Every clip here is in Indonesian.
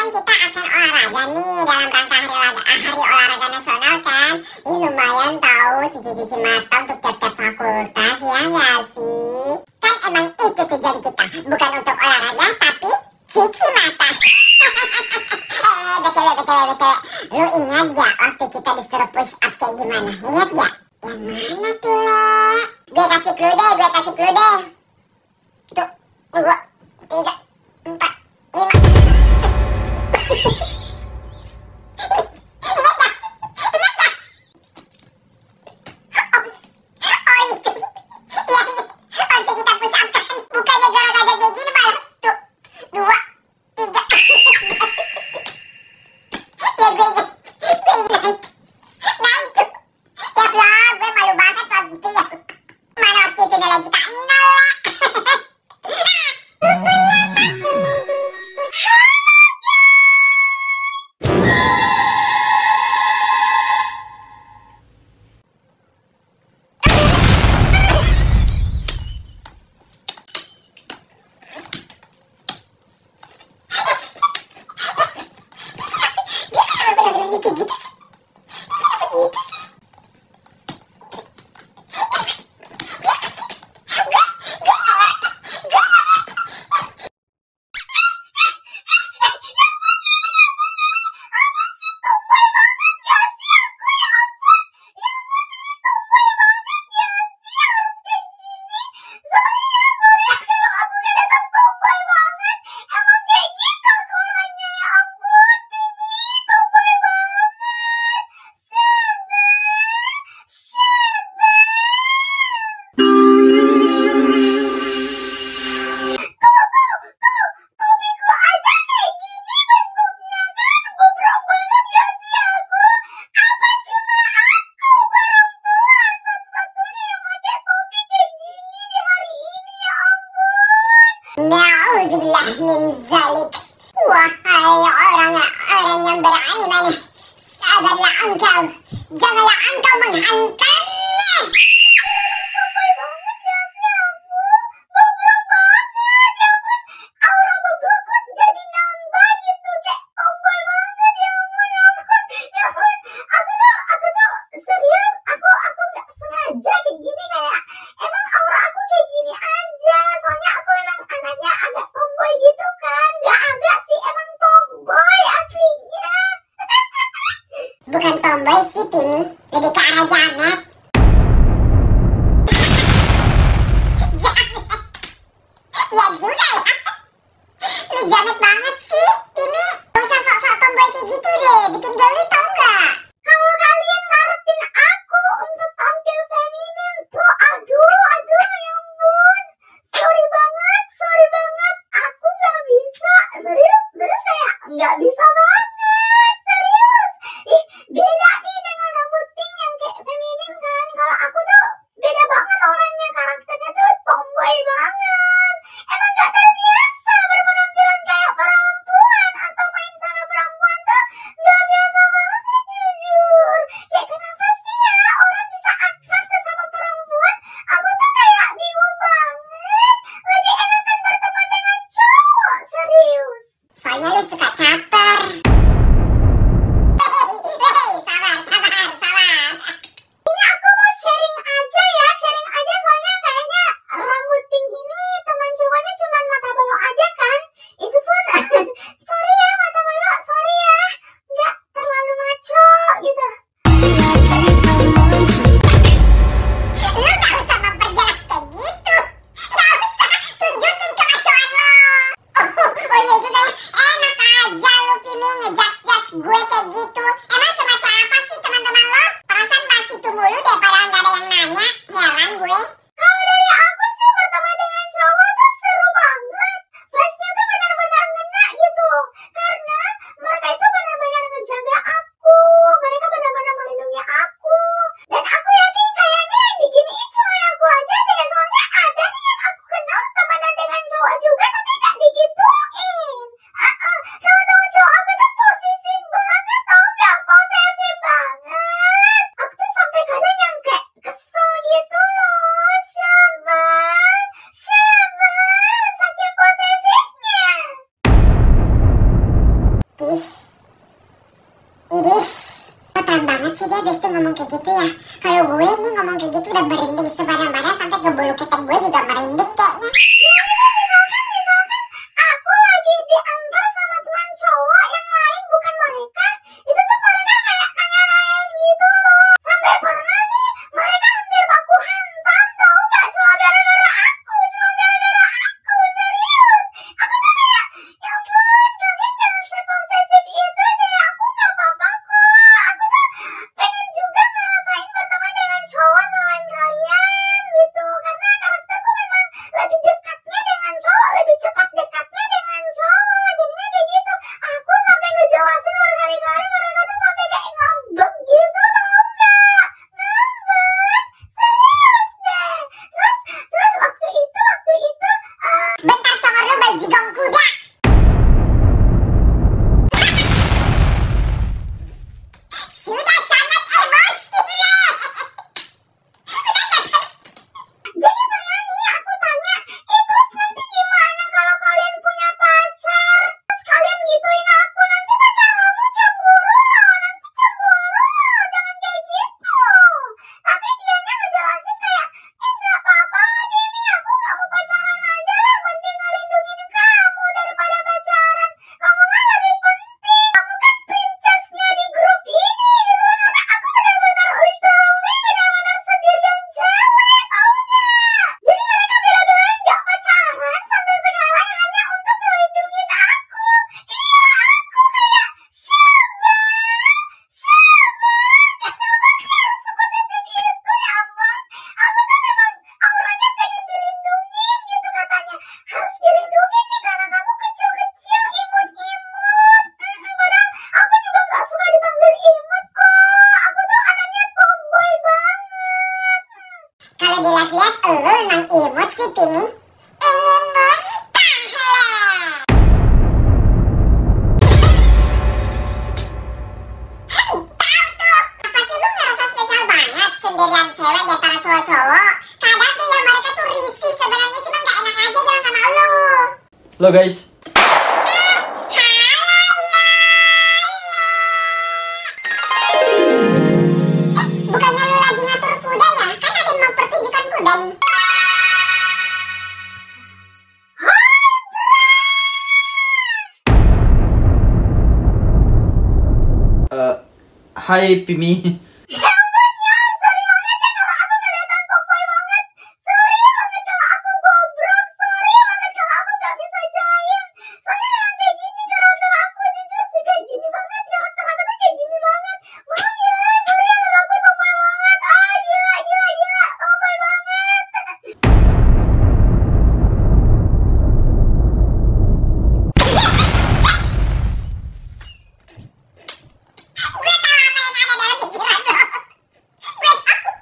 kita akan olahraga nih dalam rangka hari olahraga nasional kan. Ini lumayan tahu cuci-cuci mata untuk tiap-tiap fakultas, ya nggak sih? Kan emang itu tujuan kita, bukan untuk olahraga tapi cuci mata. BTW. Lu ingat gak waktu kita disuruh push up kayak gimana? Ingat gak? Yang mana tuh, Le? Gue kasih clue deh. Tuh, 2, 3, 4, 5. Na'udzubillah min zalik. Wahai orang yang beriman, sabarlah engkau, janganlah engkau menghantarnya. Bukan tomboy sih, Tini, lebih ke arah jamet. Ya juga ya. Lu jamet banget sih, Tini. Gak usah sok-sok tomboy kayak gitu deh, bikin geli tau gak? Kalau kalian ngarepin aku untuk tampil feminin tuh, aduh, ya ampun. Sorry banget, aku gak bisa. Serius kayak gak bisa banget. Beda nih dengan rambut pink yang kayak feminin kan. Kalau aku tuh beda banget orangnya, karakternya tuh tomboy banget. Emang gak terbiasa berpenampilan kayak perempuan atau main sama perempuan tuh gak biasa banget, jujur. Kayak kenapa sih ya orang bisa akrab sesama perempuan? Aku tuh kayak bingung banget. Lebih enakan berteman dengan cowok, serius. Soalnya lu suka caper. Enak aja Idih, keren banget sih dia Besti ngomong kayak gitu ya. Kalau gue nih ngomong kayak gitu udah merinding sebadan-badan, sampai ke bulu ketek gue juga merinding kayaknya. Misalkan aku lagi diantar sama teman cowok yang lain bukan mereka, itu tuh mereka kayak nanya-nanyain gitu loh. Sampai pernah nih mereka hampir baku hantam, tau gak? Cuma gara-gara aku, serius. Aku tuh kayak, ya ampun, kalian jangan seposesif itu deh. Aku gak apa-apa kok. Aku tuh pengen juga ngerasain berteman dengan cowok selain kalian gitu. Karena karakterku memang lebih dekatnya dengan cowok, lebih cepat dekatnya dengan cowok. Jadinya kayak gitu. Aku sampai ngejelasin berkali-kali, mereka tuh sampai kayak ngambek gitu, tau gak? Ngambek, serius deh. Terus waktu itu, bentar congor lu bajigong kuda. Sudah sangat emosi. Jadi pernah nih aku tanya, terus nanti gimana kalau kalian punya pacar? Terus kalian gituin aku, nanti pacar kamu cemburu loh, jangan kayak gitu. Tapi dianya ngejelasin kayak, nggak apa-apa Dewi, aku gak mau pacaran aja lah, mending ngelindungin kamu daripada pacaran. Kamu kan lebih penting, kamu kan princessnya di grup ini gitu loh. Karena aku benar-benar literally benar-benar sendirian cewek, tau gak? Jadi mereka bela-belain gak pacaran sampai sekarang hanya untuk ngelindungin aku. Iya, aku kayak siapa? Kenapa kalian seposesif itu, ya ampun? Aku tuh memang auranya pengen dilindungin gitu katanya. Harus dilindungin nih karena kamu kecil-kecil, imut-imut. Padahal aku juga gak suka dipanggil imut kok. Aku tuh anaknya tomboy banget. Kalau dilihat-lihat lu memang imut sih, Pini. Ingin muntah leh. Tahu tuh, apa sih lu ngerasa spesial banget sendirian cewek di antara cowok-cowok? Kadang tuh ya mereka tuh risih sebenarnya, cuma gak enak aja bilang sama lu. Lo guys, Bukannya lu lagi ngatur kuda ya? Kan ada mau pertunjukan kuda nih. hai Pimi. Ya ampun ya, sorry banget ya kalau aku kelihatan tomboy banget. Sorry banget kalau aku bobrok. Sorry banget kalau aku gak bisa jaim. Soalnya memang kayak gini karakter aku, jujur sih kayak gini banget. Karakter aku tuh kayak gini banget. Maaf ya, sorry ya kalau aku tomboy banget. Gila, tomboy banget. Gue tahu apa yang ada dalam pikiran lo. Gue tahu.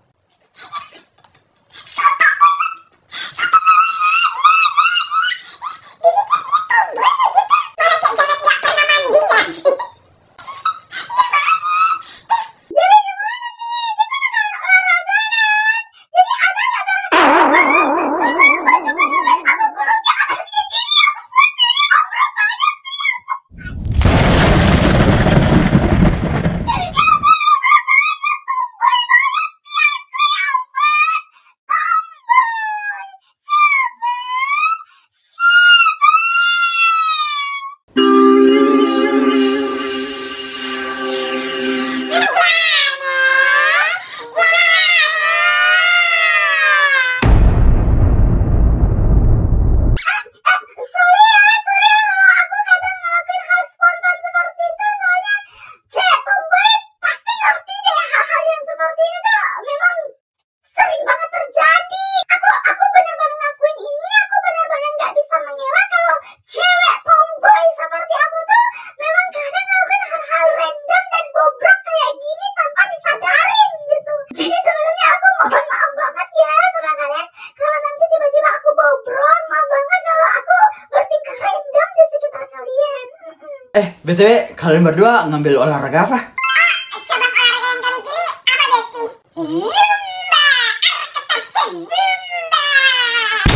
BTW, kalian berdua ngambil olahraga apa? Cabang olahraga yang kami pilih apa, Besti? Zumba! Zumba!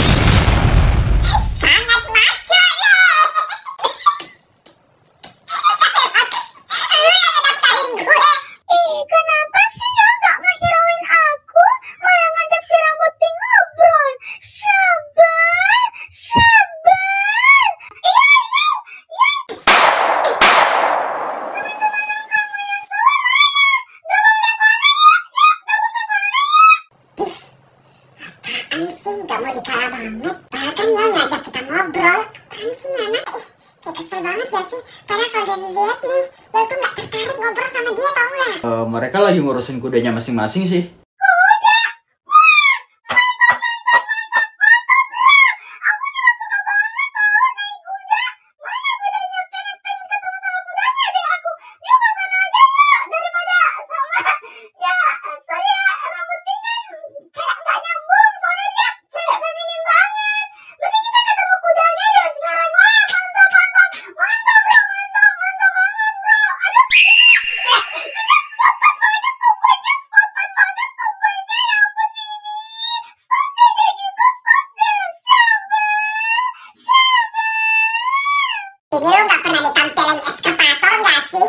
Sangat maco ya! banget gak sih? Padahal kalau dari lihat nih, lo tuh gak tertarik ngobrol sama dia, tau gak? Mereka lagi ngurusin kudanya masing-masing sih. Ini lo gak pernah ditampilin eskavator gak sih?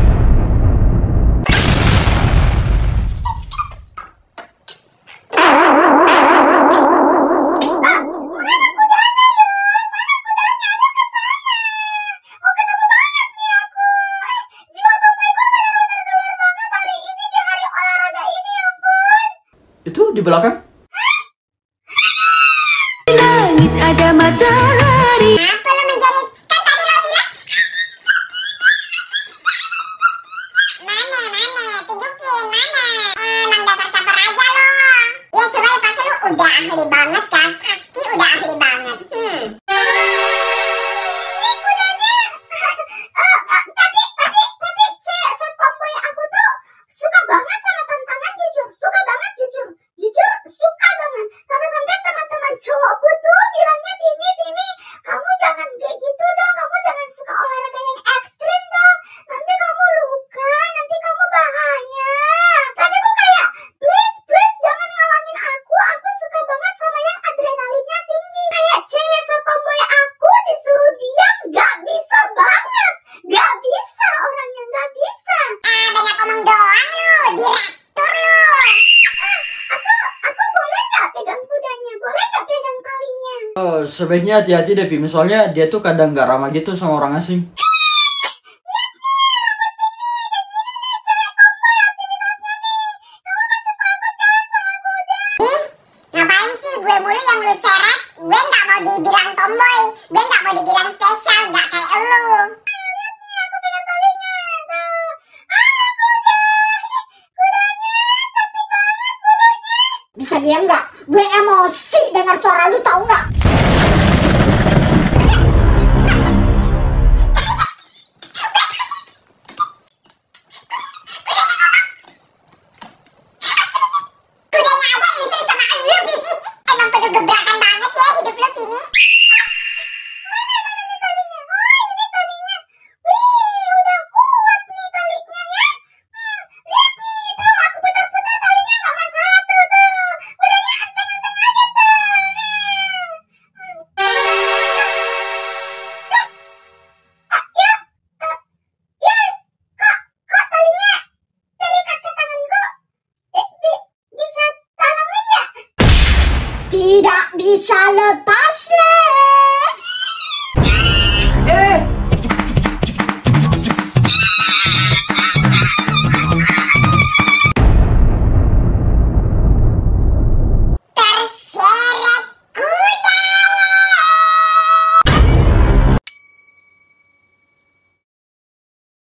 Itu di belakang? Langit ada matahari. Apa lo menjadi? Kan tadi lo bilang Mana? Tunjukin, mana? Emang dasar caper aja lo. Ya coba ya, pasti lo udah ahli banget kan? Pasti udah ahli banget. Ini kudanya. Tapi cewek so tomboy aku tuh suka banget sama tantangan, jujur. Suka banget, jujur. Jujur suka banget. Sampai-sampai teman-teman cowokku tuh bilangnya, Bimi, kamu jangan kayak gitu dong. Kamu jangan suka olahraga yang ekstrim dong. Nanti kamu luka, nanti kamu bahaya. Tapi aku kayak, please jangan ngalangin aku. Aku suka banget sama yang adrenalinnya tinggi. Kayak cewek setomboy aku disuruh diam, gak bisa banget. Gak bisa, orangnya gak bisa. Banyak omong doang lo, direktur lo. Aku boleh gak pegang kudanya? Boleh gak pegang talinya? Sebaiknya hati-hati deh, Bim. Soalnya dia tuh kadang gak ramah gitu sama orang asing. Ngapain sih gue mulu yang lu seret? Gue gak mau dibilang tomboy. Gue gak mau dibilang spesial, gak kayak elu. Aku pegang talinya. Bisa diam gak? Gue emosi dengar suara lu, tau gak? Kudanya aja ini terus sama lu, Bimi. Emang penuh gebrakan banget ya hidup lu, Bimi. Mana nih talinya? Oh, ini talinya. Wih, udah kuat nih talinya ya. Lihat nih, tuh aku putar-putar talinya sama satu tuh. Kudanya anteng-anteng aja tuh. Kok talinya terikat ke tanganku? Bisa tolongin nggak? Tidak bisa lepas.